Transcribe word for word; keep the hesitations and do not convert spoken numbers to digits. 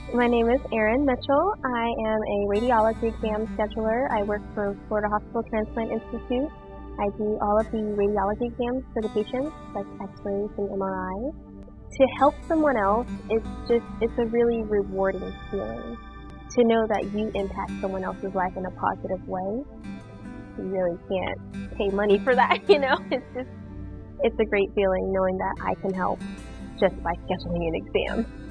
My name is Erin Mitchell. I am a radiology exam scheduler. I work for Florida Hospital Transplant Institute. I do all of the radiology exams for the patients, like x-rays and M R Is. To help someone else, it's just, it's a really rewarding feeling. To know that you impact someone else's life in a positive way, you really can't pay money for that, you know? It's just, it's a great feeling knowing that I can help just by scheduling an exam.